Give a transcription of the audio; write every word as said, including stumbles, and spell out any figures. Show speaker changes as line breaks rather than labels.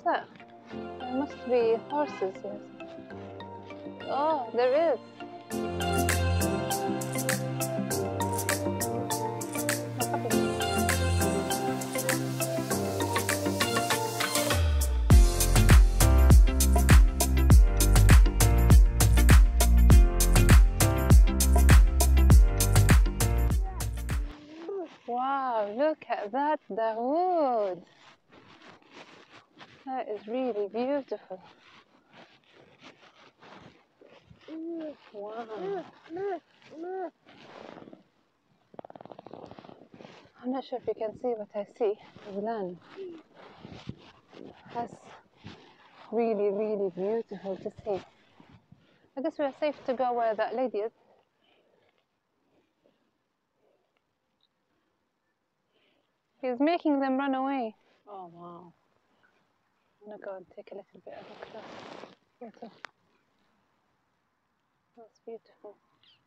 that? There must be horses, yes. Oh, there is. Wow, look at that, Dawood. That is really beautiful. Wow. I'm not sure if you can see what I see. The land. That's really, really beautiful to see. I guess we are safe to go where that lady is. He's making them run away. Oh, wow. I'm going to go and take a little bit of a close photo. That's beautiful.